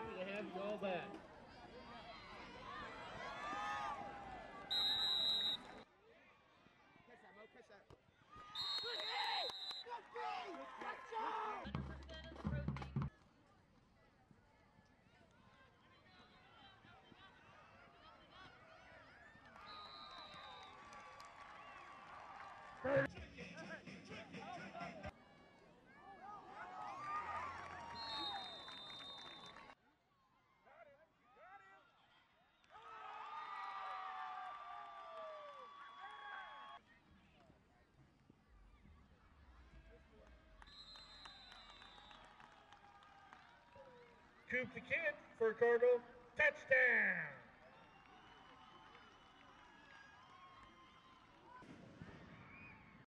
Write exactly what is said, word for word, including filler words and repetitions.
happy to have you all back. Catch that, Mo. Catch that. Coop the kid for Cardinal touchdown.